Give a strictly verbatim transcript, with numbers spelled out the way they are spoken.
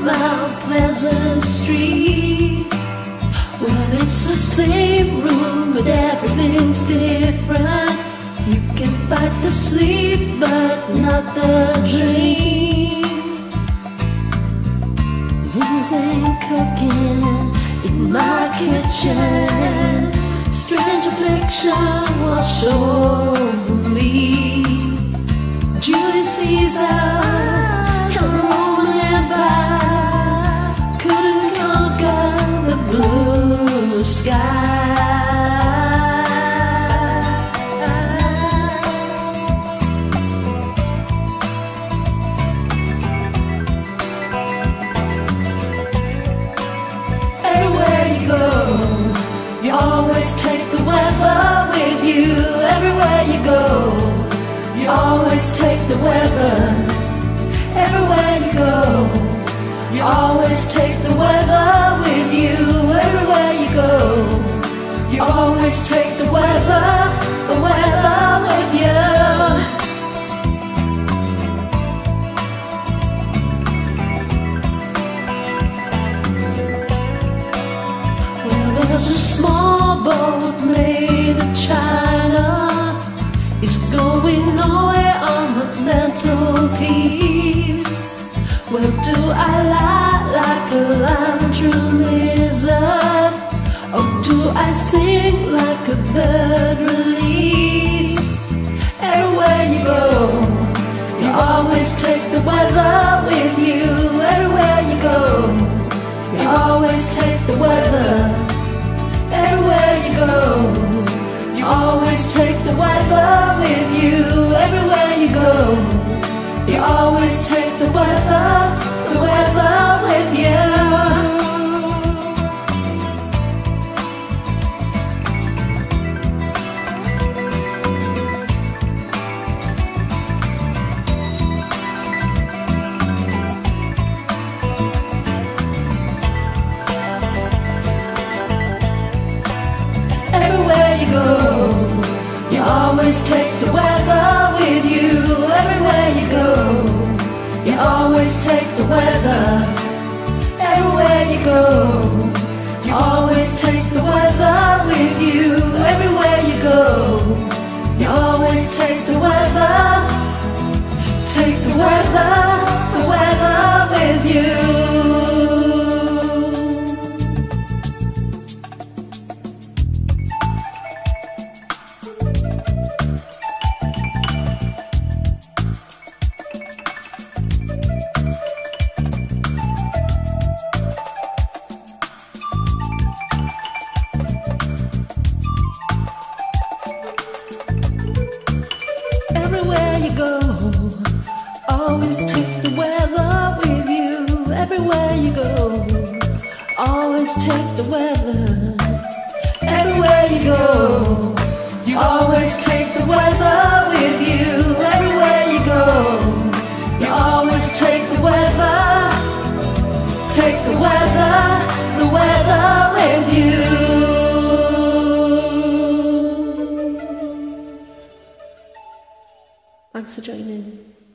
Mount Pleasant Street. Well, it's the same room, but everything's different. You can fight the sleep, but not the dream. Things ain't cooking in my kitchen. Strange affliction wash over me. Julius Caesar and the Roman Empire couldn't conquer the blue sky. You always take the weather with you everywhere you go. You always take the weather everywhere you go. You always take the weather with you everywhere you go. You always take the weather, the weather with you. There's a small boat made of China. It's going nowhere on the mantelpiece. Well, do I lie like a landrew lizard, or do I sing like a bird released? Everywhere you go, you always take the weather with you. Everywhere you go, you always take the weather. Everywhere you go, you always take the weather with you. Everywhere you go, you always take the weather, the weather with you. You always take the weather with you. Everywhere you go, you always take the weather. Everywhere you go, you always take the weather with you. Everywhere you go, you always take the weather. Take the weather, the weather with you. Everywhere you go, always take the weather with you. Everywhere you go, always take the weather. Everywhere you go, you always take the weather with you. Everywhere you go, you always take the weather. Take the weather, the weather with you. Thanks for joining.